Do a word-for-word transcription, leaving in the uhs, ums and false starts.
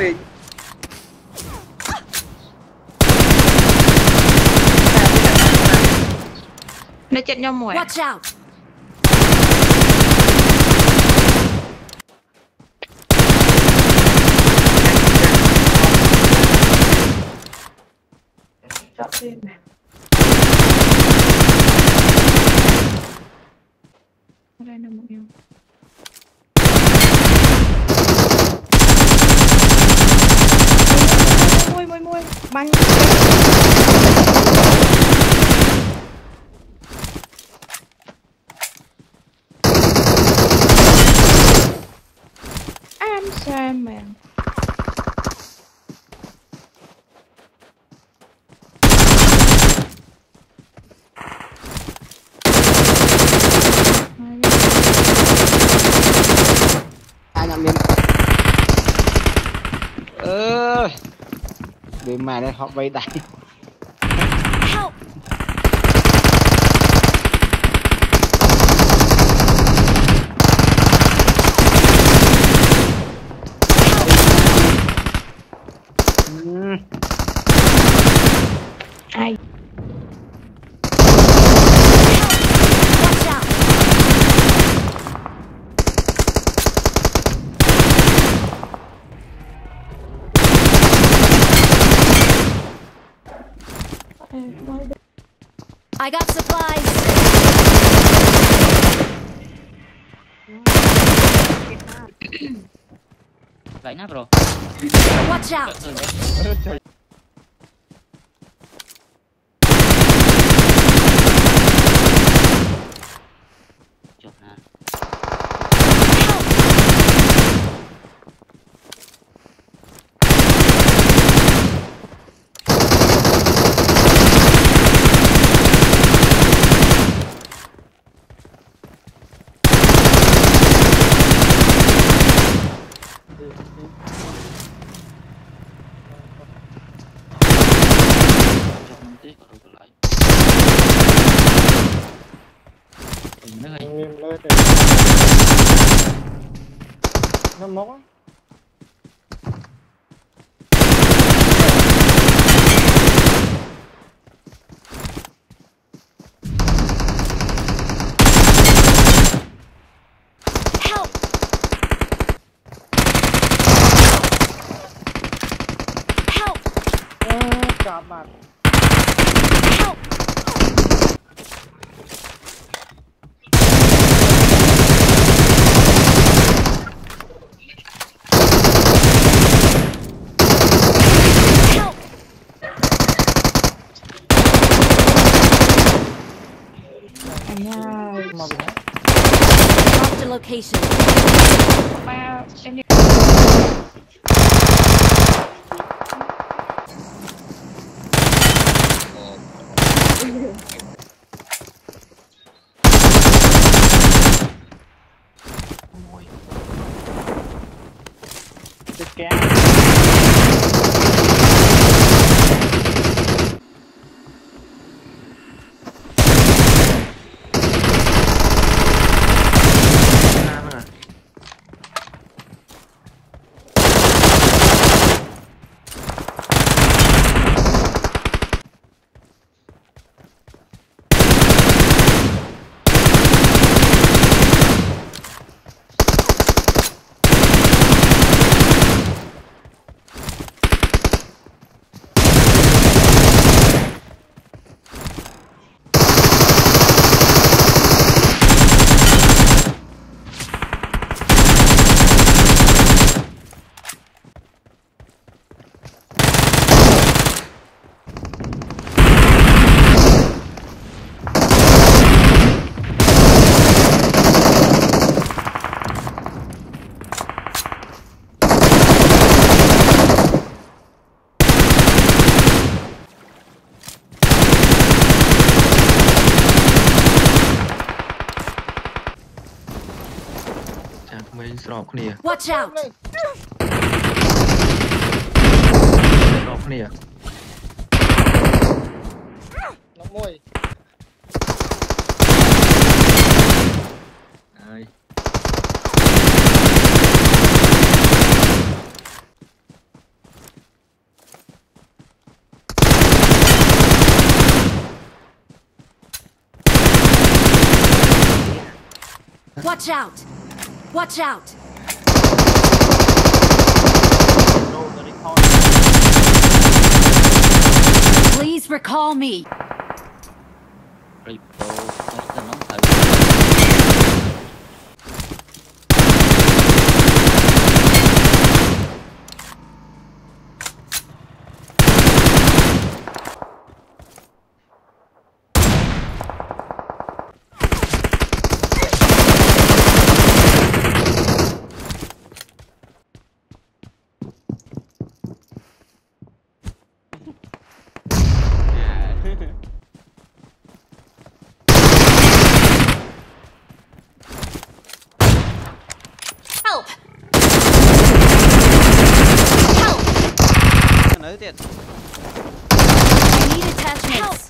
ពេក Nó chết nhau mùi. Watch out. Đây là một yêu. Môi môi môi bắn. I'm sorry man. Ơ để mà đây họ vây tay. Help. Ai Watch out. I got supplies. Vậy nè bro. Watch out. Chụp nè. Nó móc á. Help. Help. Chạm mặt. Help. Marked a location. Wow. Watch out. Nó môi. Đây. Watch out! Watch out! Please recall me. Triple master nóng thử. Help! Nữ thiệt. I need attachments. Help!